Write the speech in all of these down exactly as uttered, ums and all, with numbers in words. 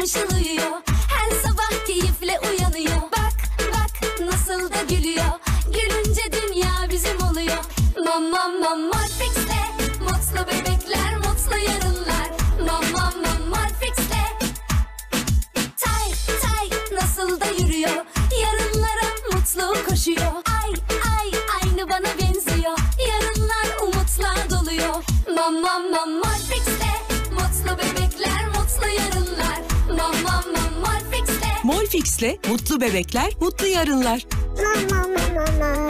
mışıl uyuyor. Her sabah keyifle uyanıyor. Bak bak nasıl da gülüyor. Gülünce dünya bizim oluyor. Mama mama Molfix'le mutlu bebekler, mutlu yarınlar. Mama mama Molfix'le tay tay nasıl da yürüyor. Yarınlara mutlu koşuyor. Ay ay aynı bana benziyor. Yarınlar umutla doluyor. Mama mama Molfix'le mutlu bebekler, mutlu yarınlar. Mama mama Molfix'le Molfix'le mutlu bebekler, mutlu yarınlar. Mama mama mama.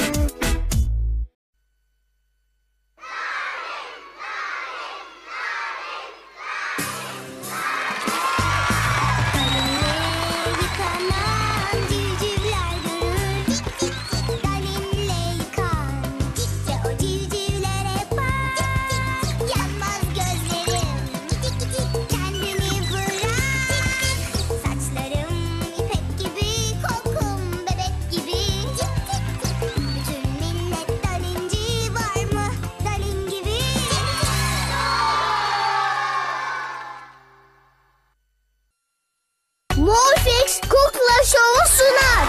Molfix Kukla Şovu sunar.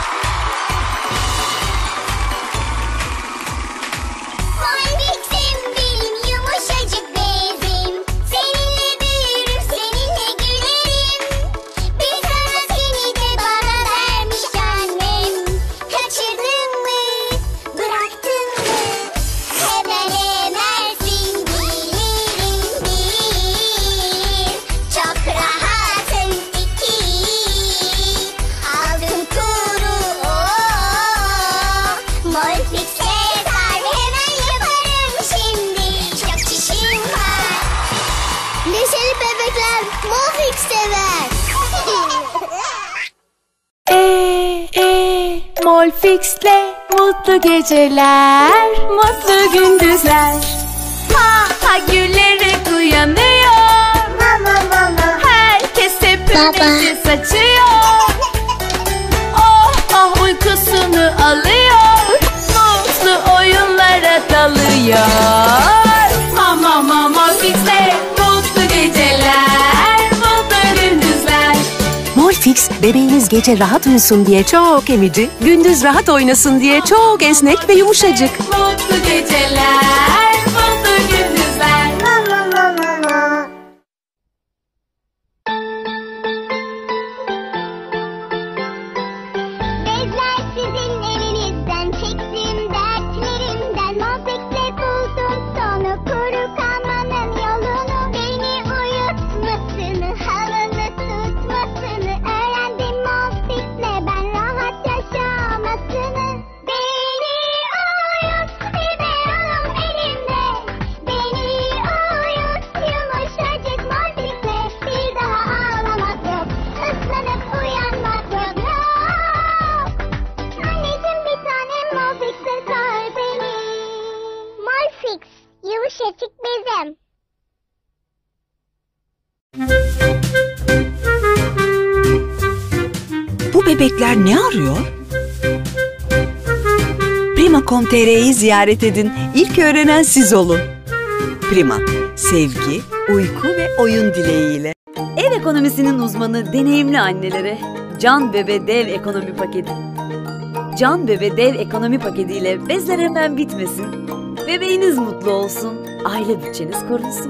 Molfix'im benim yumuşacık bezim. Seninle büyürüm, seninle gülerim. Bir tanesini de bana vermiş annem. Kaçırdın mı, bıraktın mı? Hemen emersin bilirim bir. Çok rahatım iki. Aldım kuru o. Molfix'e sar hemen yaparım şimdi. Çok çişim var. Neşeli bebekler Molfix sever. E e Molfix'le mutlu geceler, mutlu gündüzler. Ha ha gülerek uyanıyor. Mama mama. Herkese pümbesi saçıyor. Oh oh uykusunu alıyor. Mutlu oyunlara dalıyor. Mama mama Molfix'le mutlu geceler, mutlu gündüzler. Molfix, bebeğiniz gece rahat uyusun diye çok emici, gündüz rahat oynasın diye çok esnek ve yumuşacık. Mutlu geceler, mutlu gündüzler. Mama mama mama. Bezler sizin elinizden, çektim dertlerimden. Molfix'le buldum sonu, kuru kalmanın yolunu. Beni uyutmasını, havalı tutmasını öğrendim Molfix'le ben rahat yaşamasını. Beni uyut, biberonum elimde. Beni uyut, yumuşacık Molfix'le. Bir daha ağlamak yok, ıslanıp uyanmak yok. Anneciğim bir tanem Molfix'e sar beni. Molfix, yumuşacık bezim. Bu bebekler ne arıyor? Prima nokta com nokta tr'yi ziyaret edin. İlk öğrenen siz olun. Prima, sevgi, uyku ve oyun dileğiyle. Ev ekonomisinin uzmanı deneyimli annelere Can Bebe Dev Ekonomi Paketi. Can Bebe Dev Ekonomi Paketi ile bezler hemen bitmesin. Bebeğiniz mutlu olsun, aile bütçeniz korunsun.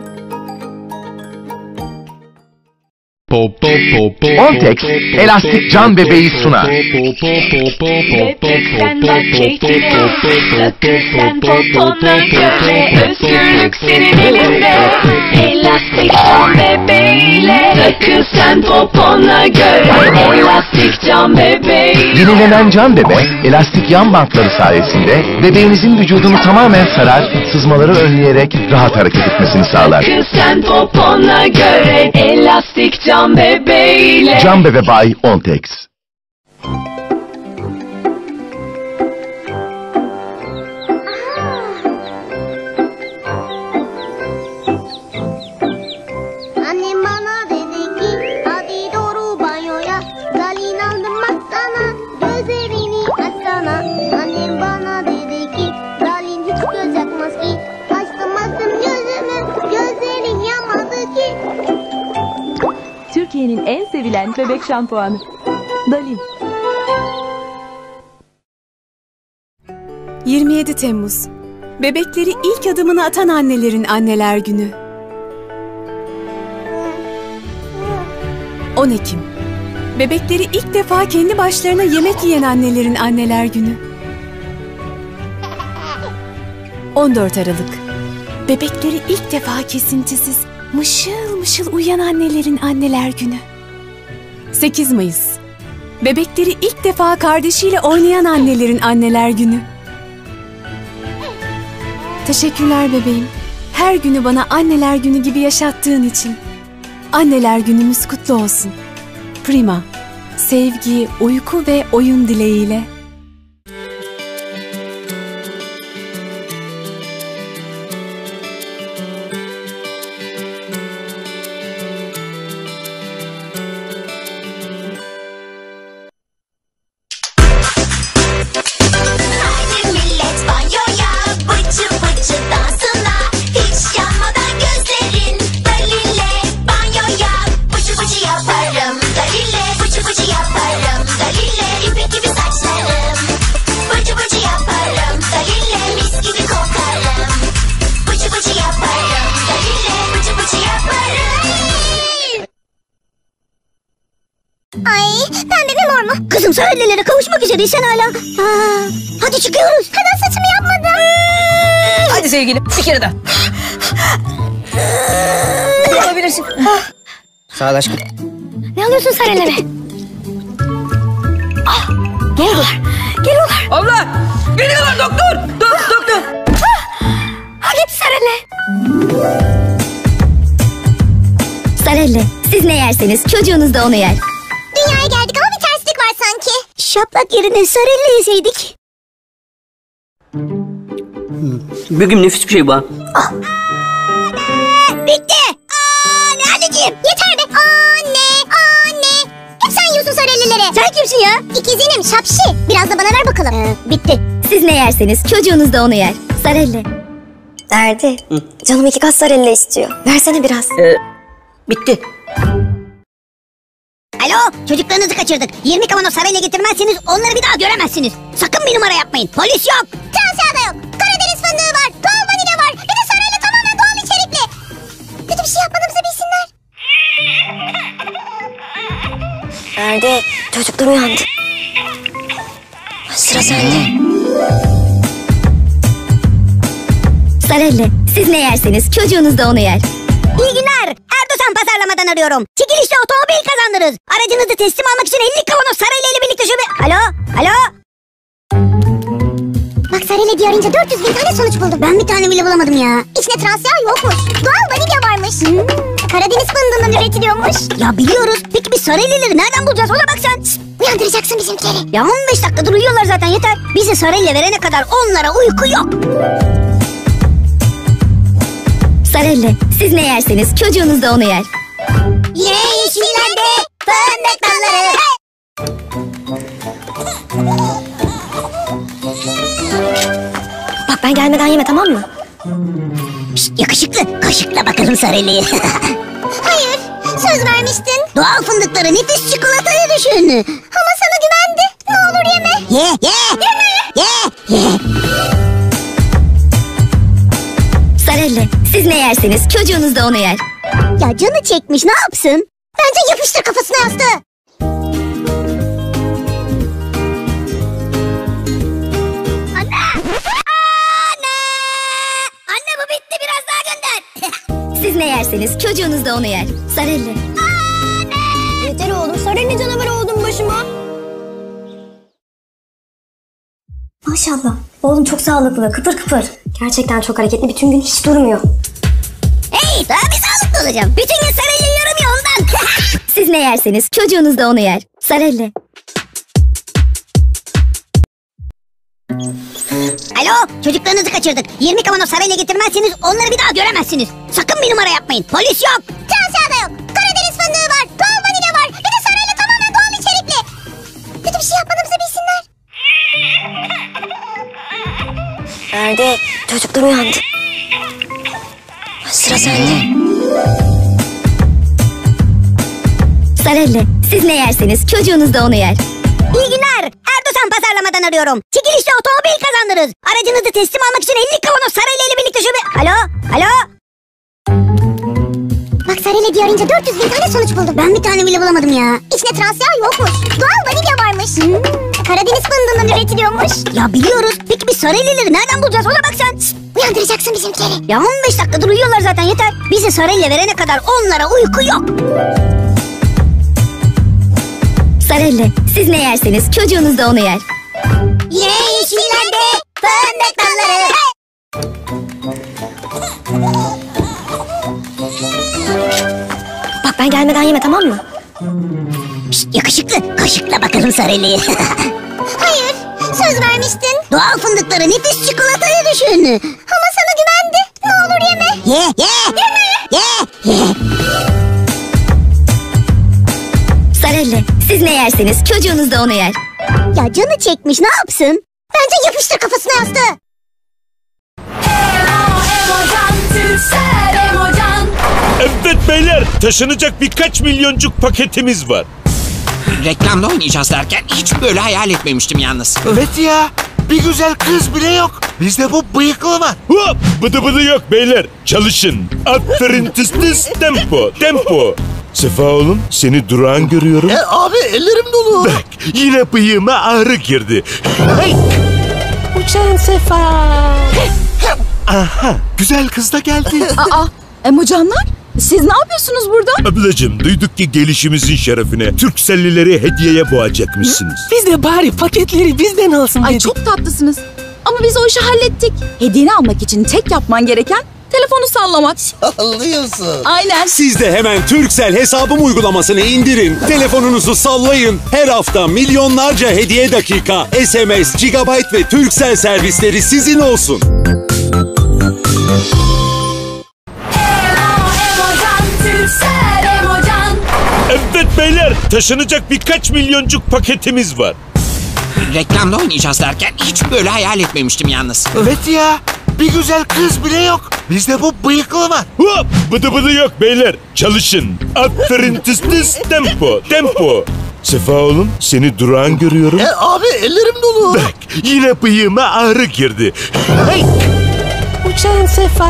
Ontex, elastik can bebeği sunar. Bebekten vazgeçmiyor, sakızdan popona göre. Özgürlük senin elinde, elastik can bebeğiyle. Sakız sen popona göre, elastik can bebeğiyle. Yenilenen can bebe, elastik yan bantları sayesinde bebeğinizin vücudunu tamamen sarar, sızmaları önleyerek rahat hareket etmesini sağlar. Sakız sen popona göre, elastik can bebeğiyle. Can bebe by Ontex. Annem bana dedi ki hadi doğru banyoya. Zalin aldım baksana, gözlerini açsana. Annem bana dedi ki Zalin hiç göz yakmaz ki. Açtım açtım gözümü, gözlerim yanmadı ki. Türkiye'nin en sevilen bebek şampuanı. Dalin. yirmi yedi Temmuz. Bebekleri ilk adımını atan annelerin anneler günü. on Ekim. Bebekleri ilk defa kendi başlarına yemek yiyen annelerin anneler günü. on dört Aralık. Bebekleri ilk defa kesintisiz, mışıl mışıl uyuyan annelerin anneler günü. sekiz Mayıs. Bebekleri ilk defa kardeşiyle oynayan annelerin anneler günü. Teşekkürler bebeğim. Her günü bana anneler günü gibi yaşattığın için. Anneler günümüz kutlu olsun. Prima. Sevgi, uyku ve oyun dileğiyle. Kızım sarellilere kavuşmak üzereysen hala. Aa, hadi çıkıyoruz. Kadın saçımı yapmadım. Hadi sevgilim bir kere daha. Yapabilirsin. Sağ ol aşkım. Ne alıyorsun sarellere? Ah, geliyorlar. Geliyorlar. Abla geliyorlar doktor. Dur doktor. Ha git sarelle. Sarelle siz ne yerseniz çocuğunuz da onu yer. Dünyaya geldik ama bir terslik var sanki. Şaplak yerine sarelle yeseydik. Bugün nefis bir şey bu. Ah. Bitti. Anne, anneciğim yeter be. Anne, anne. Hep sen yiyorsun sarellileri. Sen kimsin ya? İkizinim şapşi. Biraz da bana ver bakalım. Ee, bitti. Siz ne yerseniz çocuğunuz da onu yer. Sarelle. Derdi. Hı? Canım iki kat sarelle istiyor. Versene biraz. Ee, bitti. Alo, çocuklarınızı kaçırdık. yirmi kavanoz sarayla getirmezseniz onları bir daha göremezsiniz. Sakın bir numara yapmayın. Polis yok. Transya'da yok. Karadeniz fındığı var. Doğal vanilya var. Bir de sarayla tamamen doğal içerikli. Kötü bir şey yapmadığımızı bilsinler. Derdi. Çocuklar uyandı. Sıra sende. Sarelle, siz ne yerseniz çocuğunuz da onu yer. İyi günler. Erdoğan pazarlamadan arıyorum. Çekilişte otomobil kazandınız. Aracınızı teslim almak için elli kavanoz sarayla ile birlikte şube... Alo? Alo? Bak sarayla diye arayınca dört yüz bin tane sonuç buldum. Ben bir tane bile bulamadım ya. İçine transfer yokmuş. Doğal vanilya varmış. Hmm. Karadeniz fındığından üretiliyormuş. Ya biliyoruz. Peki biz saraylileri nereden bulacağız? Ona bak sen. Şişt, uyandıracaksın bizimkileri. Ya on beş dakikadır uyuyorlar zaten yeter. Bize sarayla verene kadar onlara uyku yok. Sarelle, siz ne yerseniz çocuğunuz da onu yer. Yine yeşillerde fındık dalları. Bak ben gelmeden yeme, tamam mı? Şişt, yakışıklı, kaşıkla bakalım Sarelli'yi. Hayır, söz vermiştin. Doğal fındıkları nefis çikolataya düşün. Ama sana güvendi. Ne olur yeme. Ye, ye. Yeme. Ye, ye. Sarelle, siz ne yerseniz çocuğunuz da onu yer. Ya canı çekmiş, ne yapsın? Bence yapıştır kafasına yastığı. Anne! Anne! Anne bu bitti, biraz daha gönder. Siz ne yerseniz çocuğunuz da onu yer. Sarelle. Anne! Yeter oğlum, sarelle canavar oldum başıma. Maşallah. Oğlum çok sağlıklı, kıpır kıpır. Gerçekten çok hareketli, bütün gün hiç durmuyor. Hey, daha bir sağlıklı olacağım. Bütün gün sarelle yiyorum ya ondan. Siz ne yerseniz çocuğunuz da onu yer. Sarelle. Alo, çocuklarınızı kaçırdık. yirmi kavanoz sarayla getirmezseniz onları bir daha göremezsiniz. Sakın bir numara yapmayın. Polis yok. Transya'da yok. Karadeniz fındığı var. Doğal vanilya var. Bir de sarayla tamamen doğal içerikli. Kötü bir şey yapmadığımızı bilsinler. Derdi. Çocuklar uyandı. Sıra sende. Sarelle, siz ne yerseniz çocuğunuz da onu yer. İyi günler. Erdoğan pazarlamadan arıyorum. Çekilişte otomobil kazandınız. Aracınızı teslim almak için elli kavanoz Sarelle ile birlikte şube... Alo? Alo? Bak Sarelle diye arayınca dört yüz bin tane sonuç buldum. Ben bir tane bile bulamadım ya. İçine transfer yokmuş. Doğal vanilya varmış. Hmm, Karadeniz fındığından üretiliyormuş. Ya biliyoruz. Peki biz Sarelle'leri nereden bulacağız? Ona bak sen. Şşt, uyandıracaksın bizimkileri. Ya on beş dakikadır uyuyorlar zaten, yeter. Bize Sarelle verene kadar onlara uyku yok. Sarelle, siz ne yerseniz çocuğunuz da onu yer. Yine yeşillendi fındık dalları. Bak ben gelmeden yeme, tamam mı? Pişt, yakışıklı, kaşıkla bakalım Sarelle'yi. Hayır, söz vermiştin. Doğal fındıkları nefis çikolatayı düşün. Ama sana güvendi. Ne olur yeme. Ye, ye. Yeme. Ye, ye. Sarelle, siz ne yerseniz çocuğunuz da onu yer. Ya canı çekmiş, ne yapsın? Bence yapıştır kafasına yastığı. Evet beyler, taşınacak birkaç milyoncuk paketimiz var. Reklamda oynayacağız derken hiç böyle hayal etmemiştim yalnız. Evet ya, bir güzel kız bile yok. Bizde bu bıyıklı var. Hop, bıdı bıdı yok beyler, çalışın. Aferin tıs tıs, tempo, tempo. Sefa oğlum, seni durağan görüyorum. E abi, ellerim dolu. Bak, yine bıyığıma ağrı girdi. Hey! Uçan Sefa. Aha, güzel kız da geldi. Aa, Emocanlar, siz ne yapıyorsunuz burada? Ablacığım, duyduk ki gelişimizin şerefine Türkcellileri hediyeye boğacakmışsınız. Biz de bari paketleri bizden alsın dedik. Ay çok tatlısınız. Ama biz o işi hallettik. Hediyeni almak için tek yapman gereken telefonu sallamak. Sallıyorsun. Aynen. Siz de hemen Turkcell hesabım uygulamasını indirin. Telefonunuzu sallayın. Her hafta milyonlarca hediye dakika, S M S, gigabyte ve Turkcell servisleri sizin olsun. Evet beyler, taşınacak birkaç milyoncuk paketimiz var. Reklamda oynayacağız derken hiç böyle hayal etmemiştim yalnız. Evet ya, bir güzel kız bile yok. Bizde bu bıyıklı var. Hop, bıdı bıdı yok beyler, çalışın. Aferin tıs tıs, tempo, tempo. Sefa oğlum, seni durağan görüyorum. E abi, ellerim dolu. Bak, yine bıyığıma ağrı girdi. Hey! Uçan Sefa.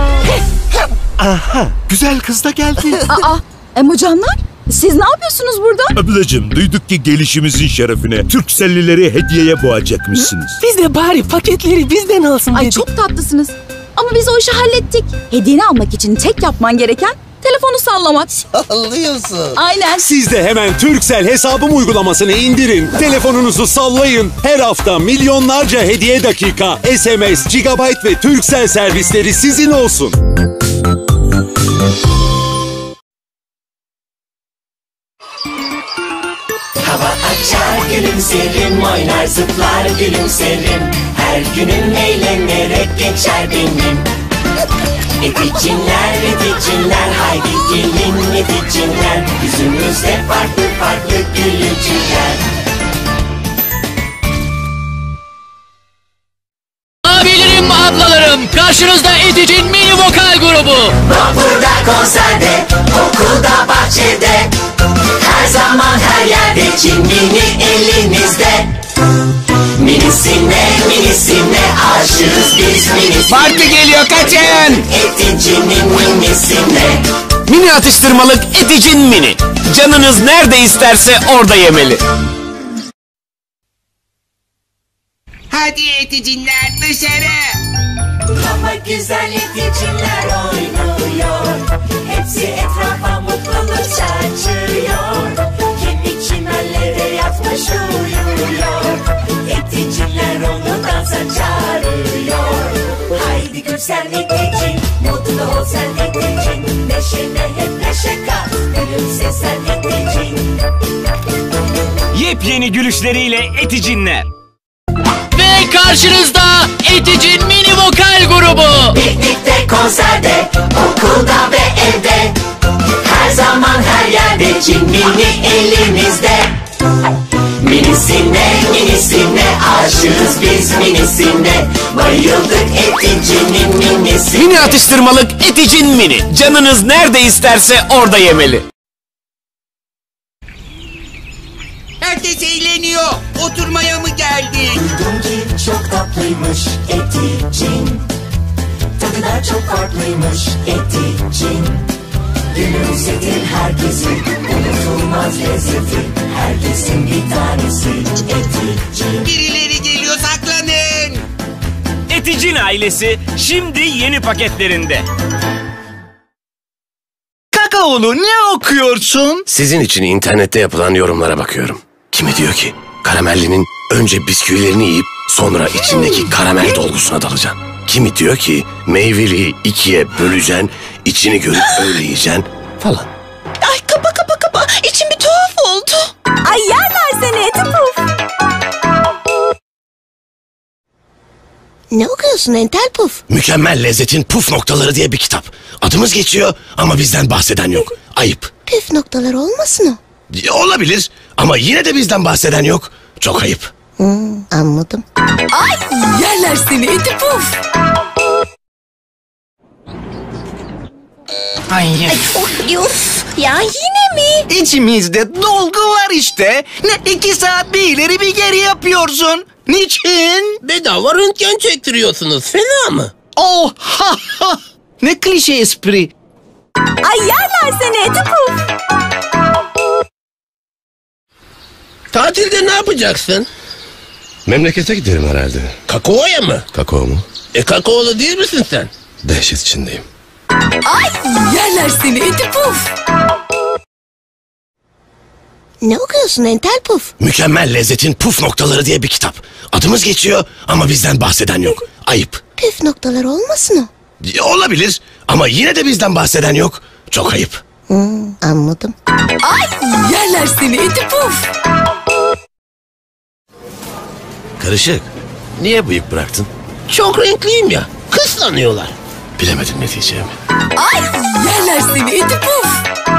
Aha, güzel kız da geldi. Aa, Emocanlar, siz ne yapıyorsunuz burada? Ablacığım, duyduk ki gelişimizin şerefine Türkcellileri hediyeye boğacakmışsınız. Biz de bari paketleri bizden alsın dedik. Ay çok tatlısınız. Ama biz o işi hallettik. Hediyeni almak için tek yapman gereken telefonu sallamak. Sallıyorsun. Aynen. Siz de hemen Turkcell hesabım uygulamasını indirin. Telefonunuzu sallayın. Her hafta milyonlarca hediye dakika, S M S, gigabyte ve Turkcell servisleri sizin olsun. Hava açar gülümserim, oynar zıplar gülümserim. Her günüm eğlenerek geçer benim. Eticinler, eticinler, haydi gelin eticinler. Yüzümüzde farklı farklı gülücükler. Abilerim, ablalarım, karşınızda Eticin mini vokal grubu. Vapurda, konserde, okulda, bahçede, her zaman her yerde Çin mini elimizde. Minisine, minisine aşığız biz minisine. Parti geliyor, kaçın! Eticinin minisine. Mini atıştırmalık Eticin mini. Canınız nerede isterse orada yemeli. Hadi eticinler dışarı. Ama güzel eticinler oynuyor. Hepsi etrafa mutluluk saçıyor. Kendi çimenlere yatmış uyuyor. Eticinler onu dansa çağırıyor. Haydi gül sen eticin, mutlu ol sen eticin. Neşene hep neşe kat, gülümse sen eticin. Yepyeni gülüşleriyle Eticinler. Ve karşınızda Eticin mini vokal grubu. Piknikte, konserde, okulda ve evde, her zaman her yerde Çin mini elimizde. Minisine, minisine aşığız biz minisine. Bayıldık Eticinin minisine. Mini atıştırmalık Eticin mini. Canınız nerede isterse orada yemeli. Herkes eğleniyor. Oturmaya mı geldik? Duydum ki çok tatlıymış Eticin. Tadı da çok farklıymış Eticin. Gülümsetir herkesi, unutulmaz lezzeti. Herkesin bir tanesi Eticin. Birileri geliyor, saklanın. Eticin ailesi şimdi yeni paketlerinde. Kakaolu ne okuyorsun? Sizin için internette yapılan yorumlara bakıyorum. Kimi diyor ki karamellinin önce bisküvilerini yiyip sonra içindeki karamel dolgusuna dalacaksın. Kimi diyor ki meyveliği ikiye böleceksin, içini görüp öyle yiyeceksin falan. Ay kapa kapa kapa. İçim bir tuhaf oldu. Ay yerler seni eti puf. Ne okuyorsun entel puf? Mükemmel Lezzetin Puf Noktaları diye bir kitap. Adımız geçiyor ama bizden bahseden yok. Ayıp. Püf noktaları olmasın o? Olabilir ama yine de bizden bahseden yok. Çok ayıp. Hmm, anladım. Ay yerler seni eti puf. Hayır. Ay of, of. Ya yine mi? İçimizde dolgu var işte. Ne iki saat bir ileri bir geri yapıyorsun. Niçin? Bedava röntgen çektiriyorsunuz. Fena mı? Oh ha ha. Ne klişe espri. Ay yerler seni eti puf. Tatilde ne yapacaksın? Memlekete giderim herhalde. Kakao'ya mı? Kakao mu? E kakaolu değil misin sen? Dehşet içindeyim. Ay yerler seni eti puf. Ne okuyorsun entel puf? Mükemmel Lezzetin Puf Noktaları diye bir kitap. Adımız geçiyor ama bizden bahseden yok. Ayıp. Püf noktaları olmasın o? Olabilir ama yine de bizden bahseden yok. Çok ayıp. Hmm, anladım. Ay yerler seni eti puf. Karışık. Niye bıyık bıraktın? Çok renkliyim ya. Kız sanıyorlar. Bilemedim ne diyeceğimi. Ay yerler seni eti puf.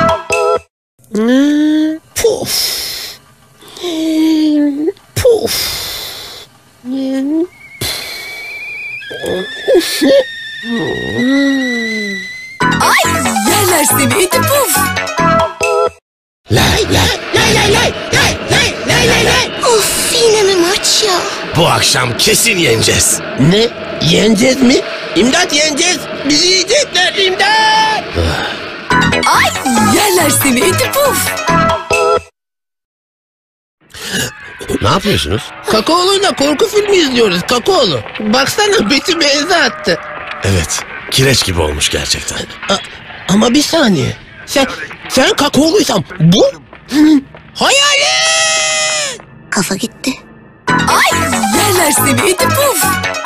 Hmm, puf. Hmm, puf. Hmm. Ay yerler seni iti puf. Lay lay lay lay lay lay lay lay lay lay. Of yine mi maç ya? Bu akşam kesin yeneceğiz. Ne? Yeneceğiz mi? İmdat yeneceğiz. Bizi yiyecekler imdat. Ay yerler seni iti puf. Ne yapıyorsunuz? Kakaolu'yla korku filmi izliyoruz Kakaolu. Baksana Betty benze attı. Evet. Kireç gibi olmuş gerçekten. A ama bir saniye. Sen sen Kakaolu'ysan bu hayalet. Kafa gitti. Ay yerler seni iti puf.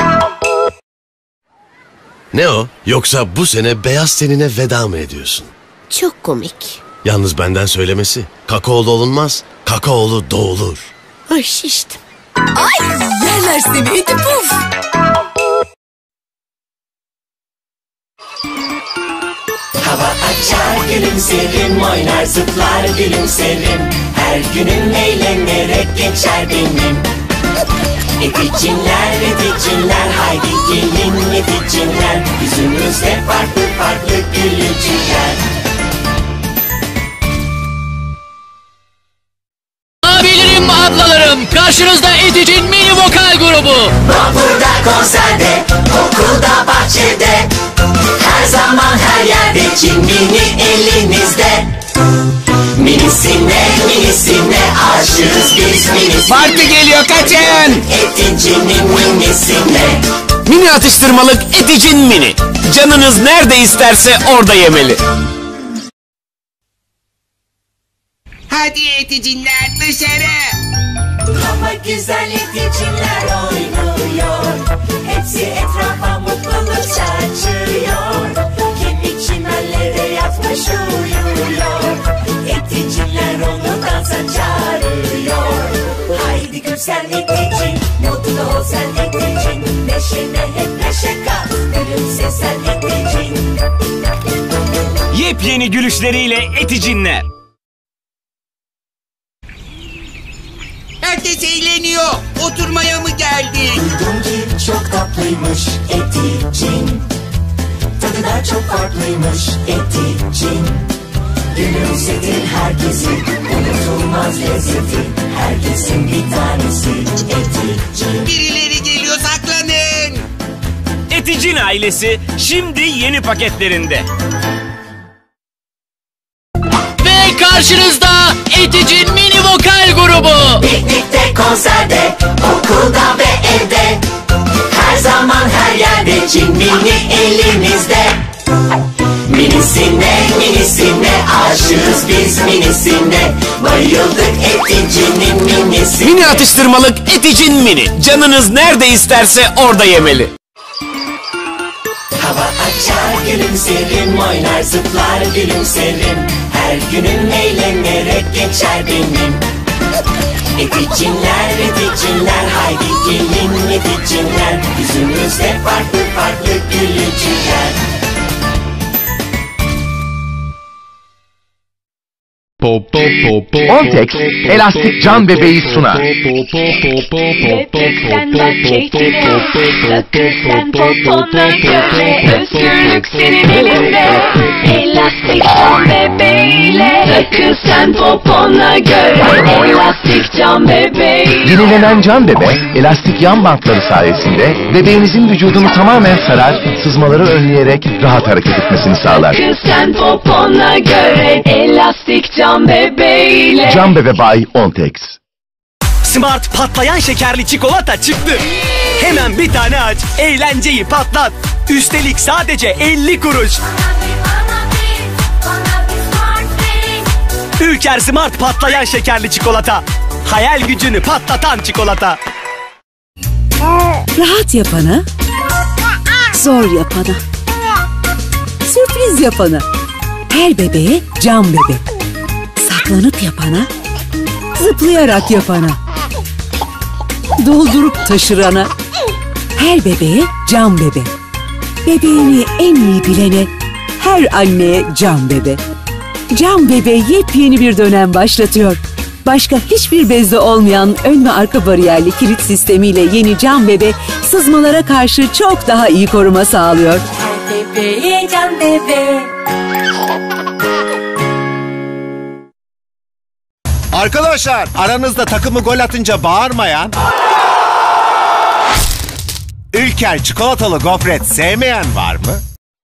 Ne o? Yoksa bu sene beyaz tenine veda mı ediyorsun? Çok komik. Yalnız benden söylemesi. Kakaolu olunmaz, kakaolu doğulur. Ay şiştim. Ay yerler seni iti puf. Hava açar gülümserim, oynar zıplar gülümserim. Her günüm eğlenerek geçer benim. Eticinler, eticinler, haydi gelin eticinler. Yüzümüzde farklı farklı gülücükler. Abilerim, ablalarım, karşınızda Eticin mini vokal grubu. Burada, konserde, okulda, bahçede, her zaman her yerde Cimbini elinizde. Minisine, minisine aşığız biz minisine. Parti geliyor, kaçın! Eticinin minisine. Mini atıştırmalık Eticin mini. Canınız nerede isterse orada yemeli. Hadi eticinler dışarı. Ama güzel eticinler oynuyor. Hepsi etrafa mutluluk saçıyor. Kemik çimenlere yatmış uyuyor. Eticinler onu dansa çağırıyor. Haydi gül sen eticin, mutlu ol sen eticin. Neşene hep neşe kat, gülümse sen eticin. Yepyeni gülüşleriyle Eticinler. Herkes eğleniyor. Oturmaya mı geldik? Duydum ki çok tatlıymış Eticin. Tadı da çok farklıymış Eticin. Gülümsetir herkesi, unutulmaz lezzeti, herkesin bir tanesi Eticin. Birileri geliyor, saklanın. Eticin ailesi şimdi yeni paketlerinde. Ve karşınızda Eticin mini vokal grubu. Piknikte, konserde, okulda ve evde, her zaman her yerde Cinmini elimizde. Minisine, minisine aşığız biz minisine. Bayıldık Eticin'in minisine. Mini atıştırmalık Eticin mini. Canınız nerede isterse orada yemeli. Hava açar gülümserim, oynar zıplar gülümserim. Her günüm eğlenerek geçer benim. Eticinler, Eticinler, haydi gelin Eticinler. Yüzümüzde farklı farklı gülücükler. Ontex, elastik can bebeği sunar. Bebekten bak keyfine, sakın sen popona göre. Özgürlük senin elinde, elastik can bebeğiyle. Sakın sen popona göre, elastik can bebeğiyle. Yenilenen can bebe, elastik yan bantları sayesinde bebeğinizin vücudunu tamamen sarar, sızmaları önleyerek rahat hareket etmesini sağlar. Sakın sen popona göre, elastik can bebeğiyle. Can bebe by Ontex. Smart patlayan şekerli çikolata çıktı. Hemen bir tane aç, eğlenceyi patlat. Üstelik sadece elli kuruş. Ülker Smart patlayan şekerli çikolata. Hayal gücünü patlatan çikolata. Rahat yapana, zor yapana, sürpriz yapana, her bebeğe can bebe. Saklanıp yapana, zıplayarak yapana, doldurup taşırana, her bebeğe can bebe. Bebeğini en iyi bilene, her anneye can bebe. Can bebe yepyeni bir dönem başlatıyor. Başka hiçbir bezde olmayan ön ve arka bariyerli kilit sistemiyle yeni can bebe sızmalara karşı çok daha iyi koruma sağlıyor. Her bebeğe can bebe. Arkadaşlar, aranızda takımı gol atınca bağırmayan, Ülker çikolatalı gofret sevmeyen var mı?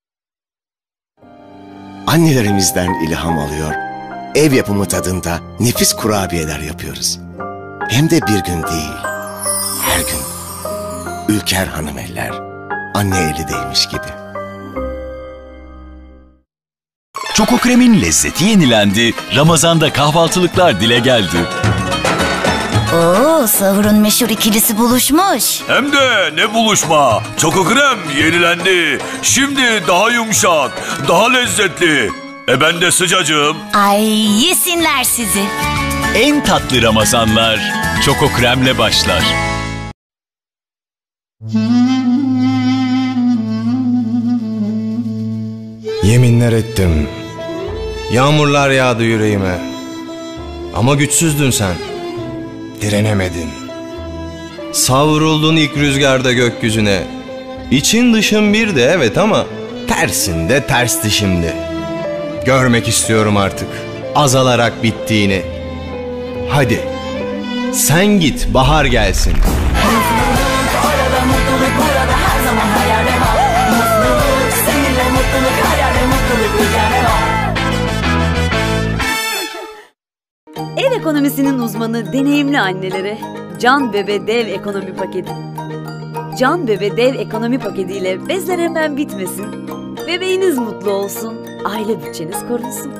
Annelerimizden ilham alıyor, ev yapımı tadında nefis kurabiyeler yapıyoruz. Hem de bir gün değil, her gün. Ülker hanımeller, anne eli değmiş gibi. Çoko Krem'in lezzeti yenilendi, Ramazan'da kahvaltılıklar dile geldi. Oo, sahurun meşhur ikilisi buluşmuş. Hem de ne buluşma. Çoko Krem yenilendi. Şimdi daha yumuşak, daha lezzetli. E ben de sıcacığım. Ay yesinler sizi. En tatlı Ramazanlar Çoko Krem'le başlar. Yeminler ettim. Yağmurlar yağdı yüreğime. Ama güçsüzdün sen. Direnemedin. Savruldun ilk rüzgarda gökyüzüne. İçin dışın bir de evet ama tersin de tersti şimdi. Görmek istiyorum artık azalarak bittiğini. Hadi sen git, bahar gelsin. Orada mutluluk, burada her zaman hayalde var. Mutluluk, seninle mutluluk, hayalde mutluluk, ülkede var. Ev ekonomisinin uzmanı deneyimli annelere Can Bebe Dev Ekonomi Paketi. Can Bebe Dev Ekonomi Paketi ile bezler hemen bitmesin, bebeğiniz mutlu olsun, aile bütçeniz korunsun.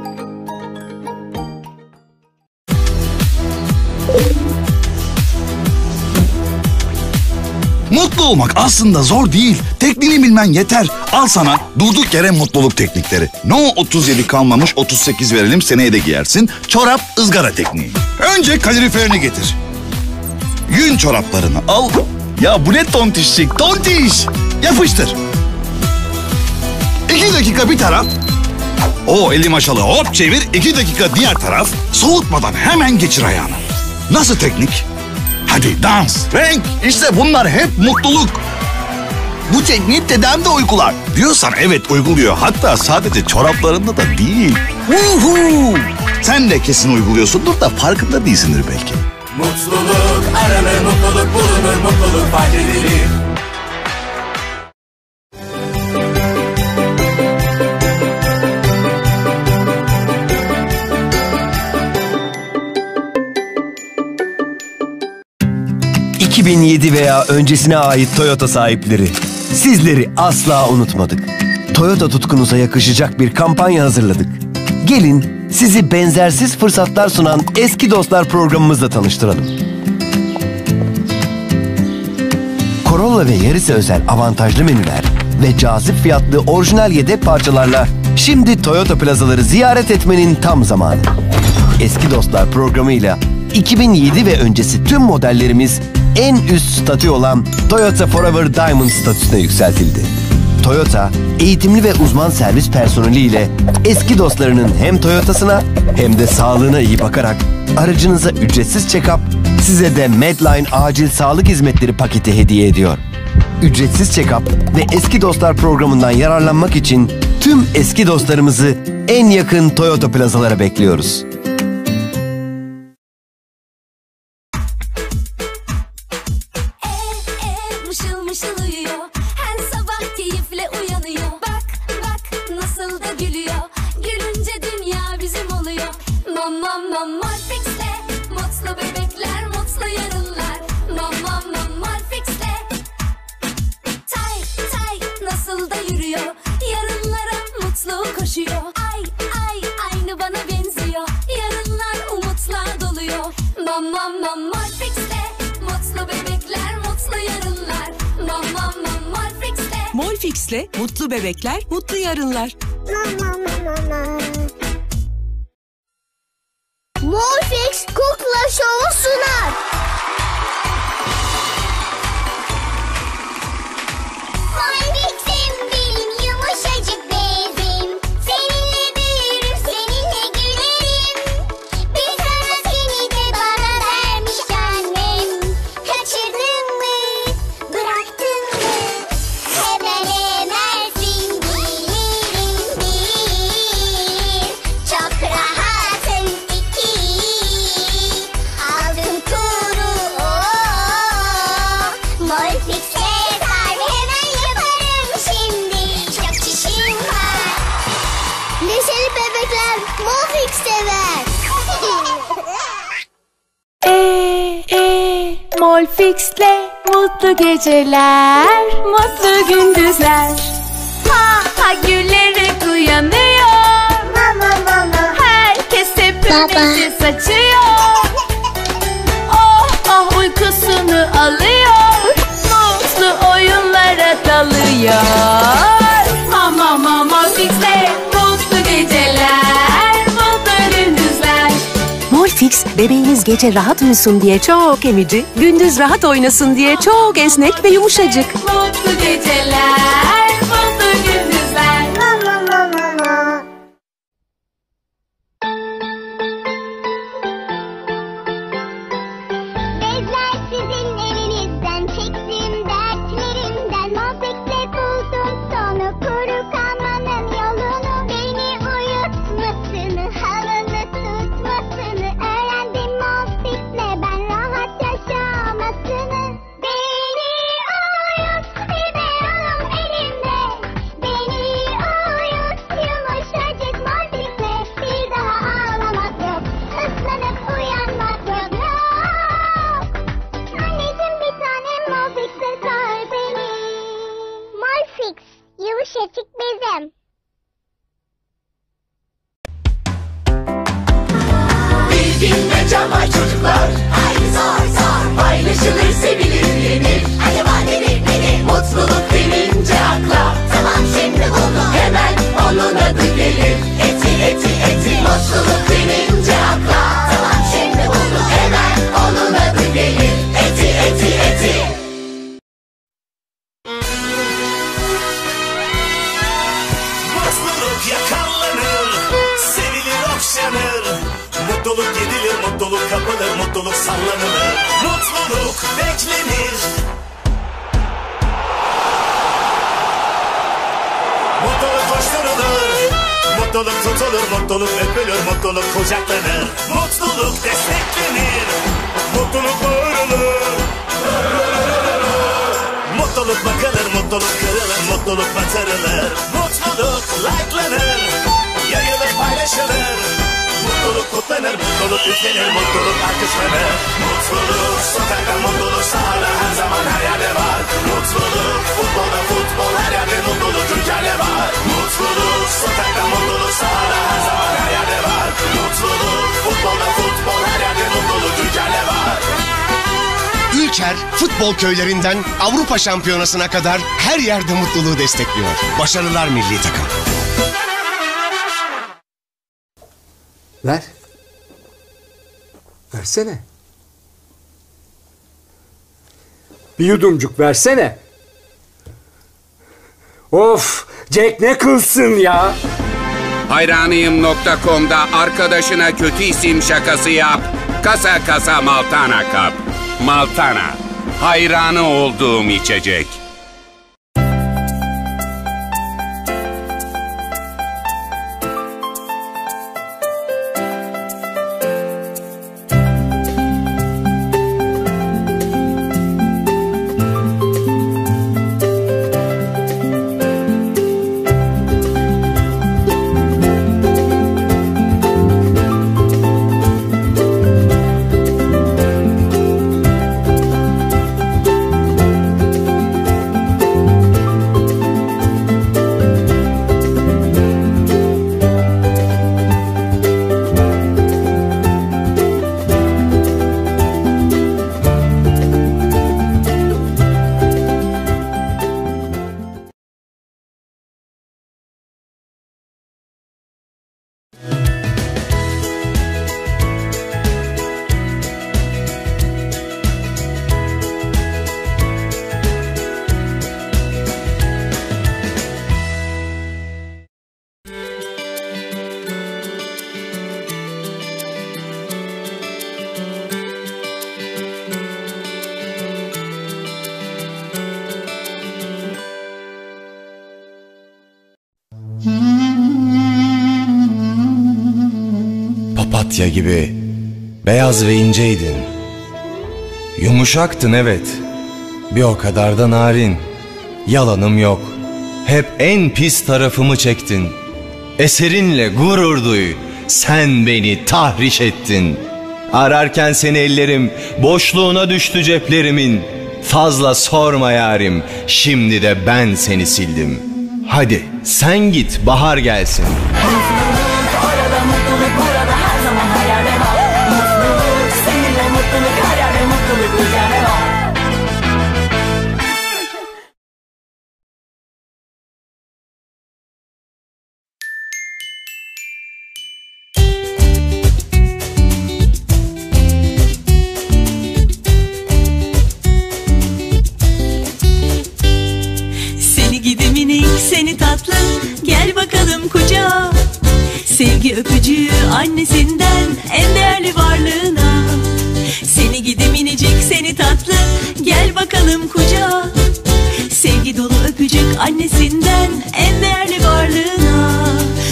Mutlu olmak aslında zor değil. Tekniğini bilmen yeter. Al sana durduk yere mutluluk teknikleri. No otuz yedi kalmamış, otuz sekiz verelim, seneye de giyersin. Çorap ızgara tekniği. Önce kaloriferini getir. Yün çoraplarını al. Ya bu ne tontişlik, tontiş. Yapıştır. İki dakika bir taraf. O eli maşalı hop çevir. İki dakika diğer taraf. Soğutmadan hemen geçir ayağını. Nasıl teknik? Hadi dans, renk, işte bunlar hep mutluluk. Bu tekniği dedem de uygular. Diyorsan evet uyguluyor. Hatta sadece çoraplarında da değil. Uhu! Sen de kesin uyguluyorsundur da farkında değilsindir belki. Mutluluk aranır, mutluluk bulunur, mutluluk fark edilir. iki bin yedi veya öncesine ait Toyota sahipleri, sizleri asla unutmadık. Toyota tutkunuza yakışacak bir kampanya hazırladık. Gelin sizi benzersiz fırsatlar sunan Eski Dostlar programımızla tanıştıralım. Corolla ve Yaris'e özel avantajlı menüler ve cazip fiyatlı orijinal yedek parçalarla şimdi Toyota plazaları ziyaret etmenin tam zamanı. Eski Dostlar programıyla iki bin yedi ve öncesi tüm modellerimiz en üst statü olan Toyota Forever Diamond statüsüne yükseltildi. Toyota, eğitimli ve uzman servis personeliyle eski dostlarının hem Toyota'sına hem de sağlığına iyi bakarak aracınıza ücretsiz check-up, size de Medline acil sağlık hizmetleri paketi hediye ediyor. Ücretsiz check-up ve Eski Dostlar programından yararlanmak için tüm eski dostlarımızı en yakın Toyota plazalara bekliyoruz. Mışıl mışıl uyuyor, her sabah keyifle uyanıyor. Bak bak nasıl da gülüyor, gülünce dünya bizim oluyor. Mama mama Fix'le mutlu bebekler, mutlu yarınlar. Mama mama Fix'le tay tay nasıl da yürüyor, yarınlara mutlu koşuyor. Ay ay aynı bana benziyor, yarınlar umutla doluyor. Mama mama Fix'le mutlu bebekler, mutlu yarınlar. Mama mama Fix'le Molfix'le mutlu bebekler, mutlu yarınlar. Molfix Kukla Şovu sunar. Molfix'im benim yumuşacık bezim. Seninle büyürüm, seninle gülerim. Bir tanesini de bana vermiş annem. Kaçırdın mı, bıraktın mı? Hemen emersin, bilirim bir. Çok rahatım iki. Aldım kuru o. Molfix'e sar, hemen yaparım şimdi. Çok çişim var. Neşeli bebekler Molfix sever. Eee eee Molfix'le mutlu geceler, mutlu gündüzler. Ha ha gülerek uyanıyor. Mama mama. Herkes hepimizi saçıyor. Oh oh uykusunu alıyor. Mutlu oyunlara dalıyor. Mama mama Fix'le mutlu geceler, mutlu gündüzler. Molfix, bebeğiniz gece rahat uyusun diye çok emici, gündüz rahat oynasın diye çok esnek ve yumuşacık. Mutlu geceler, mutlu gündüzler. Mama mama mama. Bezler sizin elinizden, çektim dertlerimden. Molfix'le buldum sonu, kuru kalmanın yolunu. Beni uyutmasını, halını tutmasını öğrendim Molfix'le, ben rahat yaşamasını. Beni uyut, bebeğim elimde. Beni uyut, yumuşacık Molfix'le. Bir daha ağlamak yok, ıslanıp uyanmak yok, yok. Anneciğim bir tanem Molfix'e sar beni. Molfix, yumuşacık bezim. Bildiğinle can var çocuklar. Haydi sor sor. Paylaşılır, sevilir, yenir. Acaba nedir nedir? Mutluluk denince akla. Tamam şimdi buldum. Hemen onun adı gelir. Eti eti eti. Mutluluk denince akla. Tamam şimdi buldum. Hemen onun adı gelir. Eti eti eti. Mutluluk yakalanır, sevilir okşanır. Mutluluk yedilir, mutluluk kapılır, mutluluk sallanılır. Mutluluk beklenir. Mutluluk tutulur, mutluluk öpülür, mutluluk kucaklanır. Mutluluk desteklenir, mutluluk bağırılır. Mutluluk bakılır, mutluluk kırılır, mutluluk batırılır. Mutluluk like'lanır, yayılır, paylaşılır. Mutluluk kutlanır, mutluluk üflenir, mutluluk alkışlanır. Mutluluk sokakta, mutluluk sahada, her zaman her yerde var. Mutluluk futbolda, futbol her yerde, mutluluk ülkede var. Mutluluk sokakta, mutluluk sahada, her zaman her yerde var. Mutluluk futbolda, futbol her yerde, mutluluk ülkede var. Ülker, futbol köylerinden Avrupa Şampiyonası'na kadar her yerde mutluluğu destekliyor. Başarılar milli takım. Ver. Versene. Bir yudumcuk versene. Of, Jack Nicholson ya. Hayranıyım nokta com'da arkadaşına kötü isim şakası yap. Kasa kasa Maltana kap. Maltana, hayranı olduğum içecek. Papatya gibi beyaz ve inceydin. Yumuşaktın evet, bir o kadar da narin. Yalanım yok, hep en pis tarafımı çektin. Eserinle gurur duy, sen beni tahriş ettin. Ararken seni ellerim, boşluğuna düştü ceplerimin. Fazla sorma yarim, şimdi de ben seni sildim. Hadi sen git, bahar gelsin. Orada mutluluk, burada her zaman her yerde var. Mutluluk seninle, mutluluk her yerde, mutluluk bir yerde var. Seni gidi minik, seni tatlı, gel bakalım kucağa. Sevgi öpücüğü annesinden en değerli varlığına. Seni gidi minicik, seni tatlı, gel bakalım kucağa. Sevgi dolu öpücük annesinden en değerli varlığına.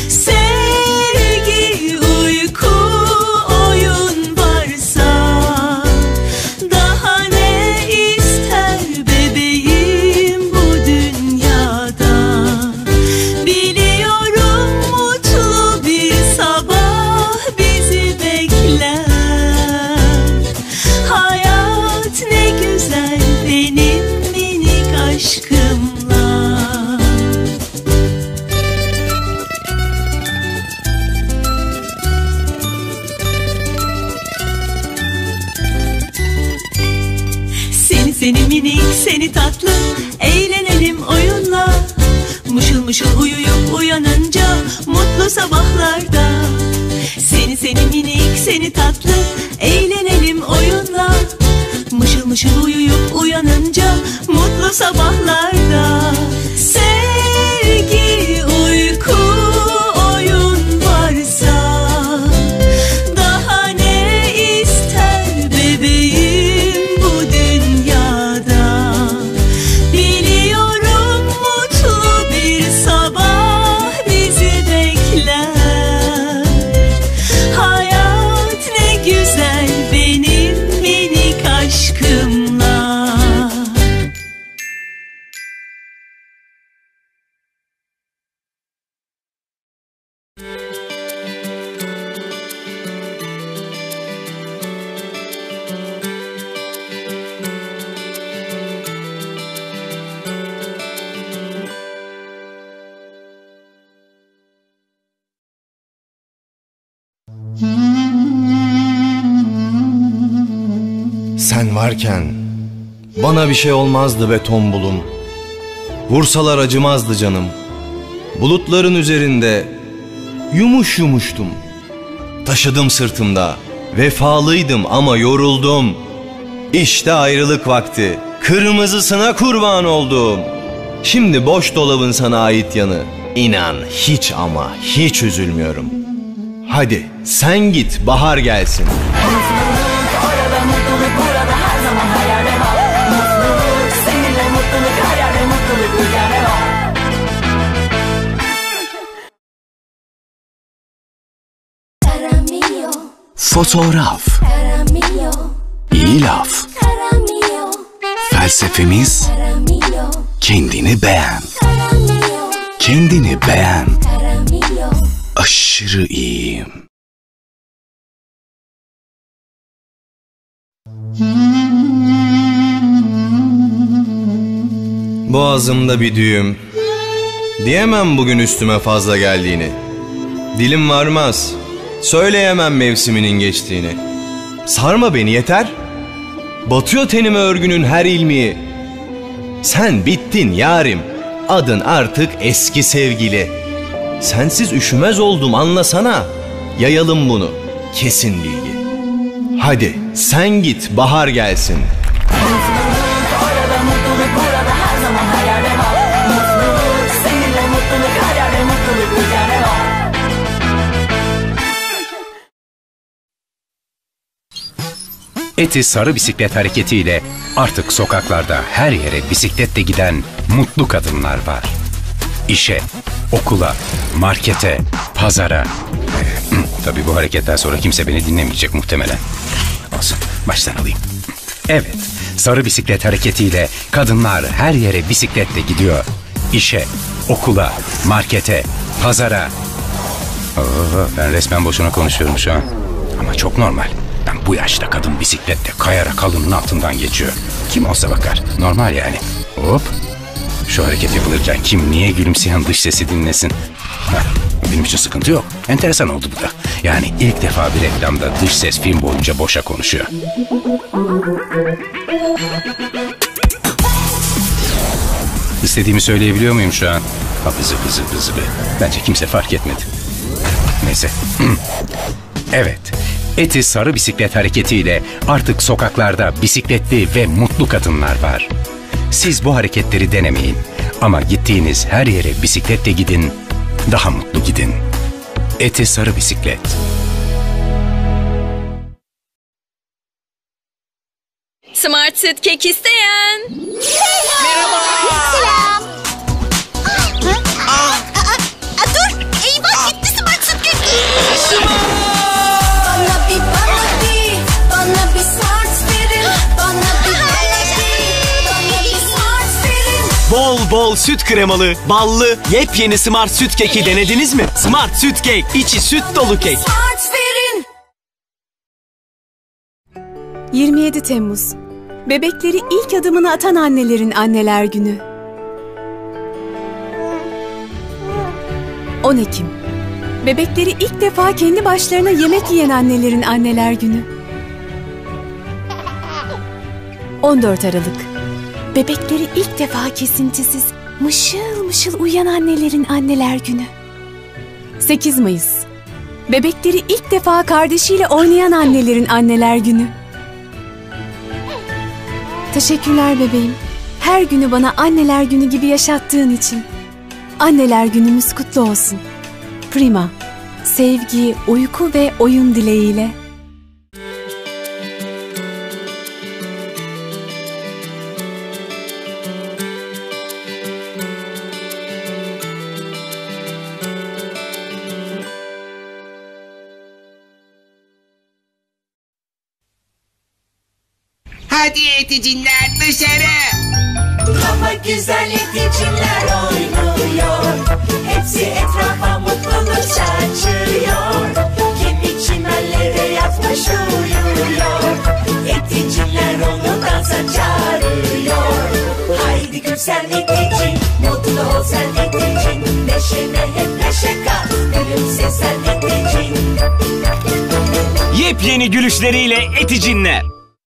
Sevgi, uyku, oyun varsa daha ne ister bebeğim bu dünyada. Biliyorum mutlu bir sabah bizi bekler. Hayat ne güzel benim minik aşkımla. Seni seni minik, seni tatlı, eğlenelim oyunla. Mışıl mışıl uyuyup uyanınca mutlu sabahlarda. Seni seni minik, seni tatlı, eğlenelim oyunla. Mışıl mışıl uyuyup uyanınca mutlu sabahlarda. Sevgi, uyku, oyun varsa daha ne ister bebeğim bu dünyada. Biliyorum mutlu bir sabah bizi bekler. Sen varken bana bir şey olmazdı be tombulum. Vursalar acımazdı canım. Bulutların üzerinde yumuş yumuştum. Taşıdım sırtımda, vefalıydım ama yoruldum. İşte ayrılık vakti, kırmızısına kurban oldum. Şimdi boş dolabın sana ait yanı. İnan hiç ama hiç üzülmüyorum. Hadi sen git, bahar gelsin. Orada mutluluk, burada her zaman her yerde var. Mutluluk, seninle mutluluk, her yerde mutluluk, bir yerde var. Fotoğraf, iyi laf, felsefemiz kendini beğen. Kendini beğen. Aşırı iyiyim. Boğazımda bir düğüm. Diyemem bugün üstüme fazla geldiğini. Dilim varmaz. Söyleyemem mevsiminin geçtiğini. Sarma beni yeter. Batıyor tenime örgünün her ilmiği. Sen bittin yarim. Adın artık eski sevgili. Sensiz üşümez oldum, anlasana. Yayalım bunu, kesin bilgi. Hadi sen git, bahar gelsin. Orada mutluluk, burada her zaman her yerde var. Mutluluk, seninle mutluluk, her yerde mutluluk, bir yerde var. Eti sarı bisiklet hareketiyle artık sokaklarda her yere bisikletle giden mutlu kadınlar var. İşe, okula, markete, pazara. Tabii bu hareketten sonra kimse beni dinlemeyecek muhtemelen. Olsun, baştan alayım. Evet, sarı bisiklet hareketiyle kadınlar her yere bisikletle gidiyor. İşe, okula, markete, pazara. Oo, ben resmen boşuna konuşuyorum şu an. Ama çok normal. Ben bu yaşta kadın bisikletle kayarak halının altından geçiyor. Kim olsa bakar. Normal yani. Hop. Şu hareket yapılırken kim niye gülümseyen dış sesi dinlesin? Heh, benim için sıkıntı yok. Enteresan oldu bu da. Yani ilk defa bir reklamda dış ses film boyunca boşa konuşuyor. İstediğimi söyleyebiliyor muyum şu an? Ha, bızı bızı bızı be. Bence kimse fark etmedi. Neyse. Evet. Eti sarı bisiklet hareketiyle artık sokaklarda bisikletli ve mutlu kadınlar var. Siz bu hareketleri denemeyin. Ama gittiğiniz her yere bisikletle gidin, daha mutlu gidin. Eti sarı bisiklet. Smart süt kek isteyen. Merhaba. Selam. Aa, dur. Eyvah, gitti smart süt kek. Bana bir, bana bir, bana bir smart verin. Bana bir, bana bir, bana bir smart verin. Bol bol süt kremalı, ballı, yepyeni Smart süt keki denediniz mi? Smart süt kek, içi süt dolu kek. Smart verin. yirmi yedi Temmuz. Bebekleri ilk adımını atan annelerin anneler günü. on Ekim. Bebekleri ilk defa kendi başlarına yemek yiyen annelerin anneler günü. on dört Aralık. Bebekleri ilk defa kesintisiz, mışıl mışıl uyuyan annelerin anneler günü. sekiz Mayıs. Bebekleri ilk defa kardeşiyle oynayan annelerin anneler günü. Teşekkürler bebeğim. Her günü bana anneler günü gibi yaşattığın için. Anneler günümüz kutlu olsun. Prima. Sevgi, uyku ve oyun dileğiyle. Hadi eticinler dışarı. Ama güzel eticinler oynuyor. Hepsi etrafa mutluluk saçıyor. Kimi çimenlere yatmış uyuyor. Eticinler onu dansa çağırıyor. Haydi gül sen eticin, mutlu ol sen eticin. Neşene hep neşe kat, gülümse sen eticin. Yepyeni gülüşleriyle Eticinler.